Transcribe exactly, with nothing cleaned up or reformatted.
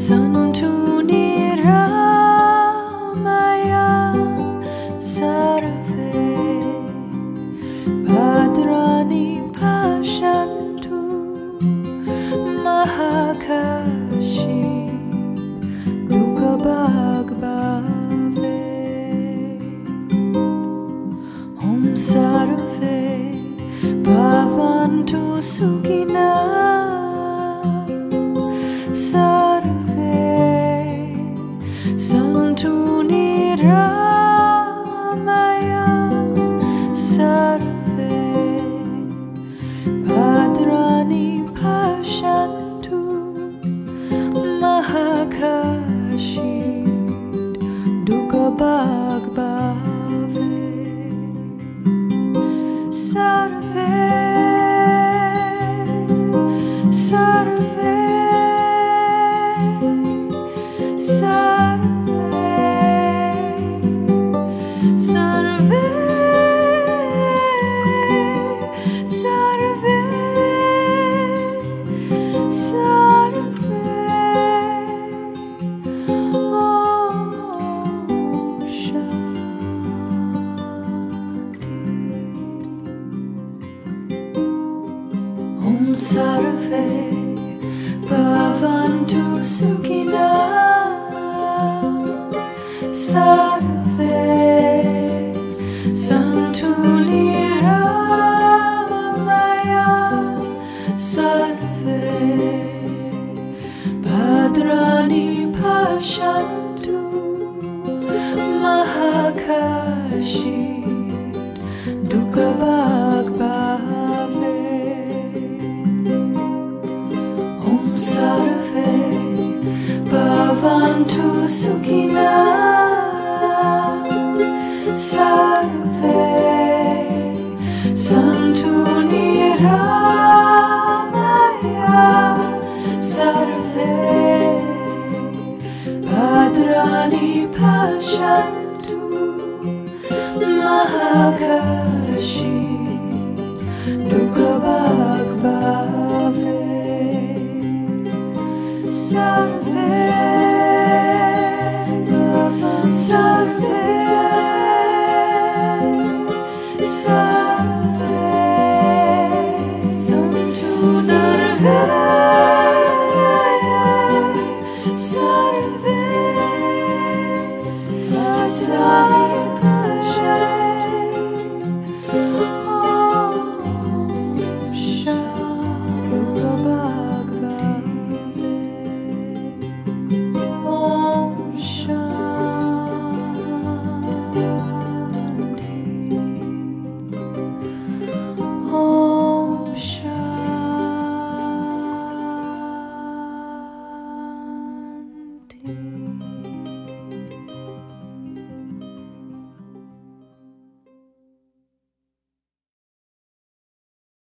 Santu Niramaya Sarve Bhadrani Pashantu Mahakashi Dukkha Bhagavave Om Sarve Bhavantu Sukhina Sarve Santu Niramaya Sarve Bhadrani Pashantu Mahakashi Dukkha Bhagavave Sarve Sarve Sarve Bhavantu Sukhina Sarve Santu Niramaya Sarve Bhadrani Pashantu Mahakashi Dukkha Bhagavave Sarve Bhavantu Sukhina Sarve Santu Niramaya Sarve Bhadrani Pashantu Mahakashi Dukkha Bhagavave Sarve, Sarve, Sarve, Santu Sarve, Sarve, Shanti.